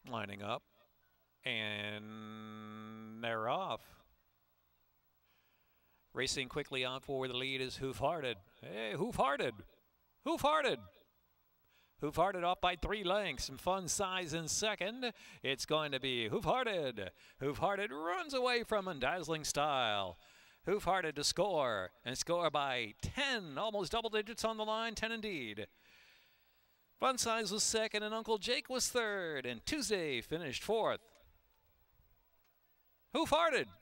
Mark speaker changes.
Speaker 1: lining up, and they're off. Racing quickly on for the lead is Hoof-Hearted. Hey, Hoof-Hearted! Hoof-Hearted! Hoof-Hearted off by 3 lengths. Some Fun Size in second. It's going to be Hoof-Hearted. Hoof-Hearted runs away from him, Dazzling Style. Hoof-Hearted to score, and score by 10. Almost double digits on the line, 10 indeed. Fun Size was second, and Uncle Jake was third, and Tuesday finished fourth. Hoof-Hearted